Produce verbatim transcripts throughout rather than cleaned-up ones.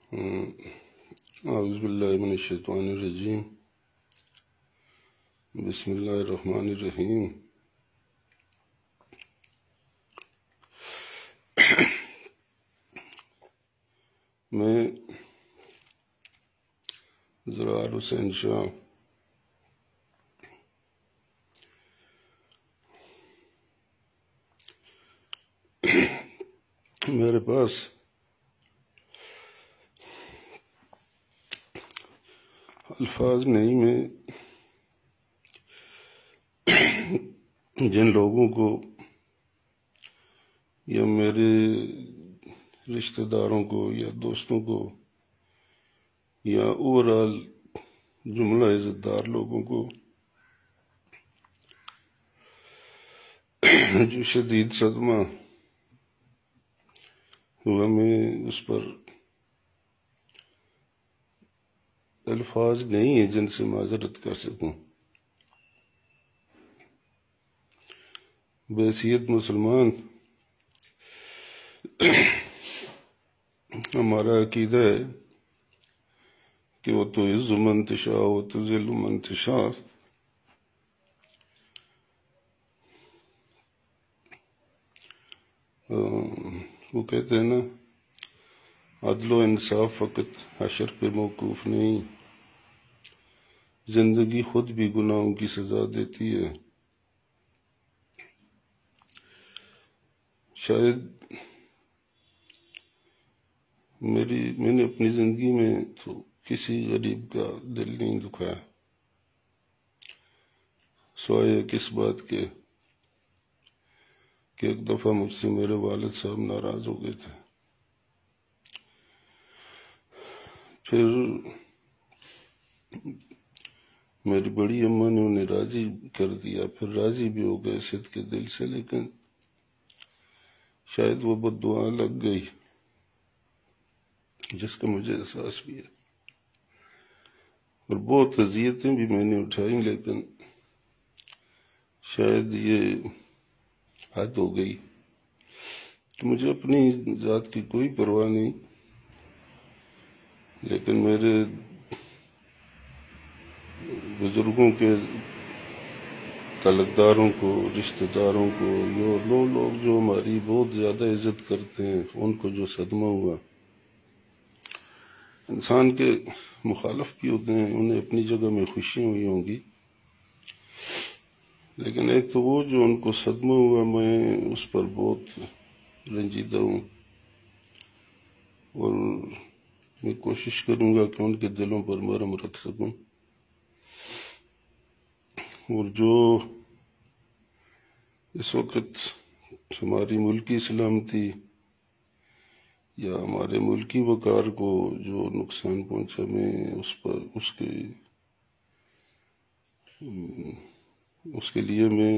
اعوذ باللہ من الشیطان الرجیم، بسم اللہ الرحمن الرحیم۔ میں زرار حسین شاہ میرے پاس الفاظ نہیں، میں جن لوگوں کو یا میرے رشتہ داروں کو یا دوستوں کو یا اوورآل جملہ عزت دار لوگوں کو جو شدید صدمہ ہوا، میں اس پر الفاظ نہیں ہیں جن سے معذرت کر سکوں۔ بحیثیت مسلمان ہمارا عقیدہ ہے کہ وہ تو عز من تشاء و تذل من تشاء، وہ کہتے ہیں نا، عدل و انصاف فقط حشر پہ موقوف نہیں، زندگی خود بھی گناہوں کی سزا دیتی ہے۔ شاید میری میں نے اپنی زندگی میں تو کسی غریب کا دل نہیں دکھایا، سوائے کس بات کے کہ ایک دفعہ مجھ سے میرے والد صاحب ناراض ہو گئے تھے، پھر میری بڑی اماں نے انہیں راضی کر دیا، پھر راضی بھی ہو گئے صدق کے دل سے، لیکن شاید وہ بد دعا لگ گئی جس کا مجھے احساس بھی ہے، اور بہت اذیتیں بھی میں نے اٹھائیں، لیکن شاید یہ حد ہو گئی کہ مجھے اپنی ذات کی کوئی پرواہ نہیں، لیکن میرے بزرگوں کے تعلقداروں کو، رشتہ داروں کو، یہ لو لوگ جو ہماری بہت زیادہ عزت کرتے ہیں، ان کو جو صدمہ ہوا۔ انسان کے مخالف بھی ہوتے ہیں، انہیں اپنی جگہ میں خوشیاں ہوئی ہوں گی، لیکن ایک تو وہ جو ان کو صدمہ ہوا، میں اس پر بہت رنجیدہ ہوں، اور میں کوشش کروں گا کہ ان کے دلوں پر مرہم رکھ سکوں، اور جو اس وقت ہماری ملکی سلامتی یا ہمارے ملکی وقار کو جو نقصان پہنچا، میں اس پر اس کے اس کے لیے میں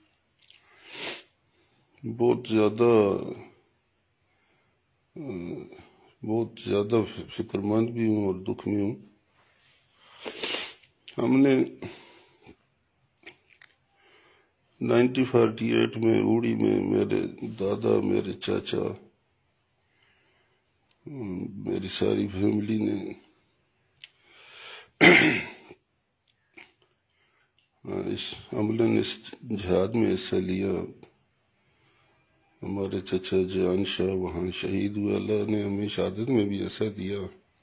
بہت زیادہ بہت زیادہ فکر مند بھی ہوں اور دکھ میں ہوں۔ ہم نے نائنٹی فورٹی ایٹ میں اوڑی میں میرے دادا، میرے چاچا، میری ساری فیملی نے اس عملاً اس جہاد میں حصہ لیا۔ ہمارے چچا جان شاہ وہاں شہید ہوئے، اللہ نے ہمیں شہادت میں بھی حصہ دیا۔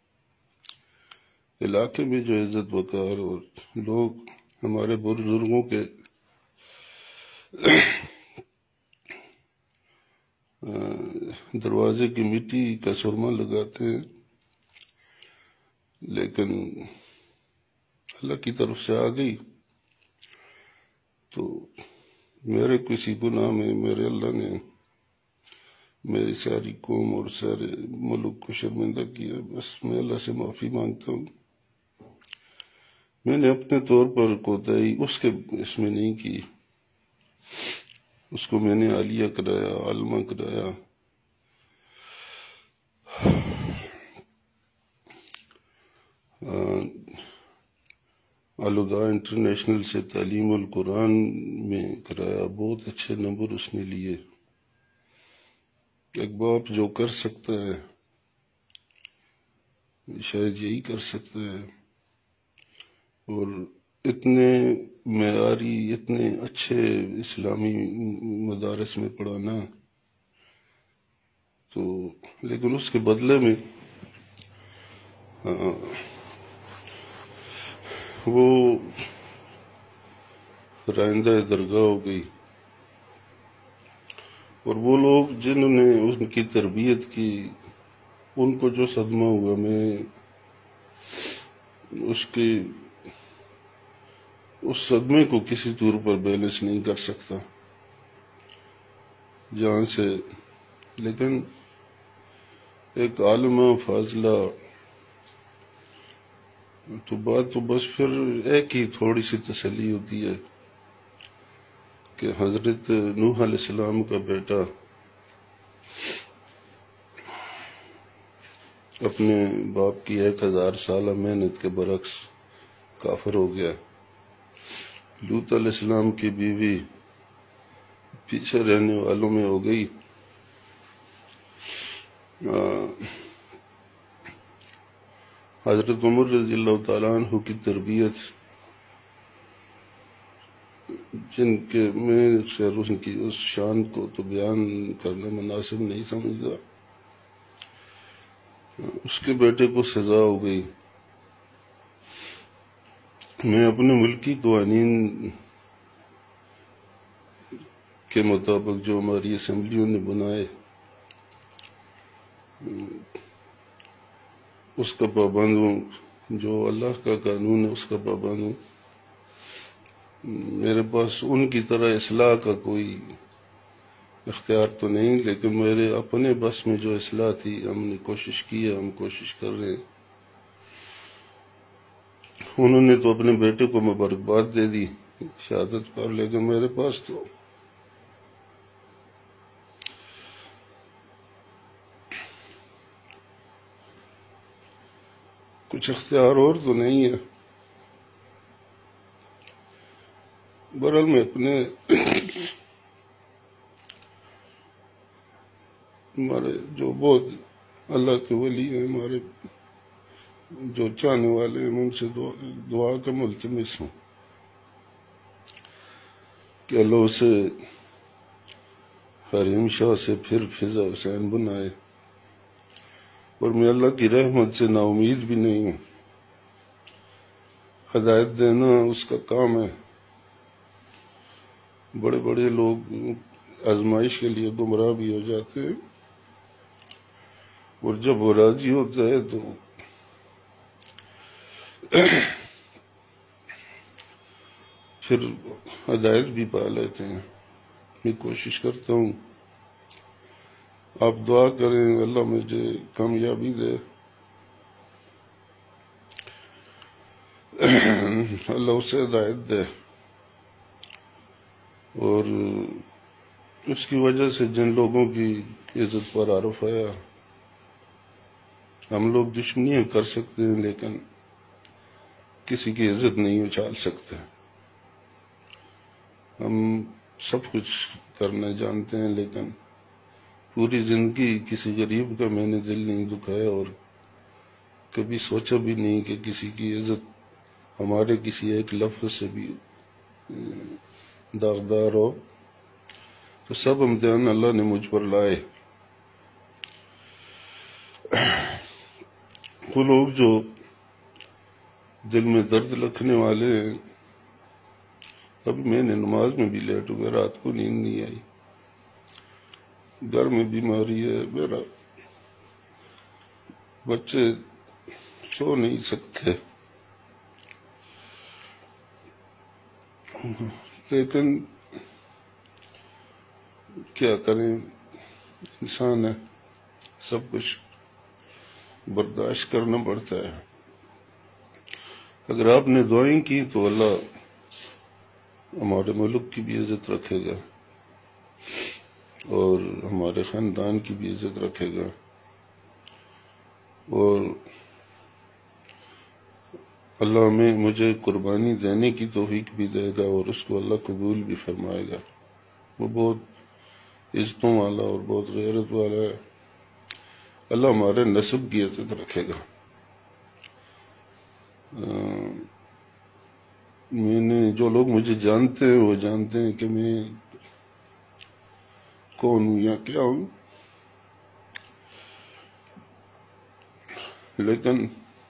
علاقے میں جو عزت وقار اور لوگ ہمارے بزرگوں کے دروازے کی مٹی کا سرما لگاتے ہیں، لیکن اللہ کی طرف سے آ گئی تو میرے کسی گناہ میں میرے اللہ نے میری ساری قوم اور سارے ملک کو شرمندہ کیا۔ بس میں اللہ سے معافی مانگتا ہوں، میں نے اپنے طور پر کوتاہی اس کے اس میں نہیں کی، اس کو میں نے عالیہ کرایا، عالمہ کرایا۔ الہدا انٹرنیشنل سے تعلیم القرآن میں کرایا، بہت اچھے نمبر اس نے لیے۔ ایک باپ جو کر سکتا ہے شاید یہی کر سکتے ہیں. اور اتنے معیاری اتنے اچھے اسلامی مدارس میں پڑھانا، تو لیکن اس کے بدلے میں وہ رائندہ درگاہ ہو گئی. اور وہ لوگ جنہوں نے ان کی تربیت کی، ان کو جو صدمہ ہوا، میں اس کے اس صدمے کو کسی طور پر بیلنس نہیں کر سکتا جہاں سے. لیکن ایک عالمہ فاضلہ تو بات تو بس پھر ایک ہی تھوڑی سی تسلی ہوتی ہے کہ حضرت نوح علیہ السلام کا بیٹا اپنے باپ کی ایک ہزار سالہ محنت کے برعکس کافر ہو گیا. لوط علیہ السلام کی بیوی پیچھے رہنے والوں میں ہو گئی. حضرت عمر رضی اللہ تعالیٰ عنہ کی تربیت، جن کے میں خیر ان کی اس شان کو تو بیان کرنا مناسب نہیں سمجھتا، اس کے بیٹے کو سزا ہو گئی. میں اپنے ملکی قوانین کے مطابق جو ہماری اسمبلیوں نے بنائے اس کا پابند ہوں، جو اللہ کا قانون ہے اس کا پابند ہوں. میرے پاس ان کی طرح اصلاح کا کوئی اختیار تو نہیں، لیکن میرے اپنے بس میں جو اصلاح تھی ہم نے کوشش کی ہے، ہم کوشش کر رہے ہیں. انہوں نے تو اپنے بیٹے کو مبارکباد دے دی شہادت پر، لیکن میرے پاس تو کچھ اختیار اور تو نہیں ہے. برحال میں اپنے ہمارے جو بہت اللہ کے ولی ہیں، ہمارے جو چاہنے والے ہیں، ان سے دعا کا ملتمس ہوں کہ اللہ اسے حریم شاہ سے پھر فضا حسین بنائے. اور میں اللہ کی رحمت سے نا امید بھی نہیں ہوں. ہدایت دینا اس کا کام ہے. بڑے بڑے لوگ آزمائش کے لیے گمراہ بھی ہو جاتے ہیں، اور جب وہ راضی ہوتا ہے تو پھر ہدایت بھی پا لیتے ہیں. میں کوشش کرتا ہوں، آپ دعا کریں اللہ مجھے کامیابی دے، اللہ اسے ہدایت دے. اور اس کی وجہ سے جن لوگوں کی عزت پر عارف آیا، ہم لوگ دشمنیاں کر سکتے ہیں لیکن کسی کی عزت نہیں اچھال سکتے. ہم سب کچھ کرنا جانتے ہیں لیکن پوری زندگی کسی غریب کا میں نے دل نہیں دکھایا، اور کبھی سوچا بھی نہیں کہ کسی کی عزت ہمارے کسی ایک لفظ سے بھی داغدار ہو. تو سب امتحان اللہ نے مجھ پر لائے. وہ لوگ جو دل میں درد رکھنے والے ہیں، اب میں نے نماز میں بھی لیٹ ہو گیا، رات کو نیند نہیں آئی، گھر میں بیماری ہے، میرا بچے سو نہیں سکتے، لیکن کیا کریں، انسان ہے، سب کچھ برداشت کرنا پڑتا ہے. اگر آپ نے دعائیں کی تو اللہ ہمارے ملک کی بھی عزت رکھے گا اور ہمارے خاندان کی بھی عزت رکھے گا، اور اللہ ہمیں مجھے قربانی دینے کی توفیق بھی دے گا، اور اس کو اللہ قبول بھی فرمائے گا. وہ بہت عزتوں والا اور بہت غیرت والا ہے. اللہ ہمارے نسب کی عزت رکھے گا. میں نے جو لوگ مجھے جانتے ہیں وہ جانتے ہیں کہ میں کون ہوں یا کیا ہوں، لیکن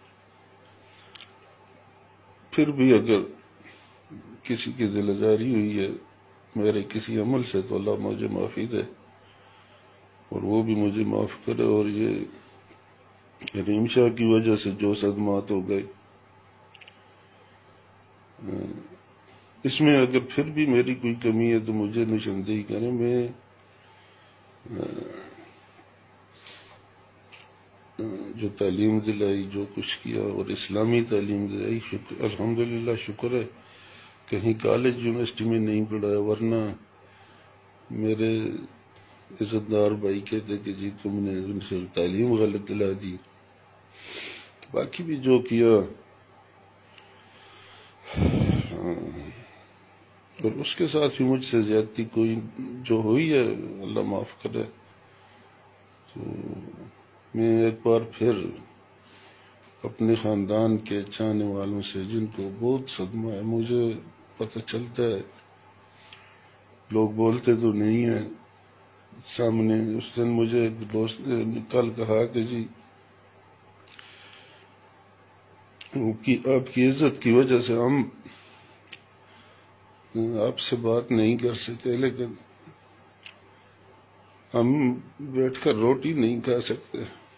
پھر بھی اگر کسی کی دل آزاری ہوئی ہے میرے کسی عمل سے تو اللہ مجھے معافی دے اور وہ بھی مجھے معاف کرے، اور یہ رحیم شاہ کی وجہ سے جو صدمات ہو گئے اس میں اگر پھر بھی میری کوئی کمی ہے تو مجھے نشاندہی کریں۔ میں جو تعلیم دلائی، جو کچھ کیا اور اسلامی تعلیم دلائی، شکر الحمدللہ شکر ہے کہیں کالج یونیورسٹی میں نہیں پڑھایا، ورنہ میرے عزت دار بھائی کہتے کہ جی تم نے ان سے تعلیم غلط دلا دی۔ باقی بھی جو کیا اور اس کے ساتھ ہی مجھ سے زیادتی کوئی جو ہوئی ہے اللہ معاف کرے۔ تو میں ایک بار پھر اپنے خاندان کے چاہنے والوں سے جن کو بہت صدمہ ہے، مجھے پتہ چلتا ہے لوگ بولتے تو نہیں ہیں سامنے، اس دن مجھے ایک دوست نے کل کہا کہ جی آپ کی عزت کی وجہ سے ہم آپ سے بات نہیں کر سکے، لیکن ہم بیٹھ کر روٹی نہیں کھا سکتے۔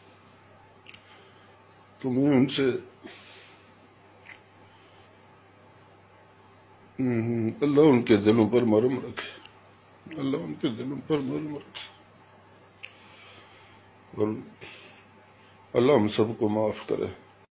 تو میں ان سے اللہ ان کے دلوں پر مرہم رکھے، اللہ ان کے دلوں پر مرہم رکھے، اور اللہ ہم سب کو معاف کرے۔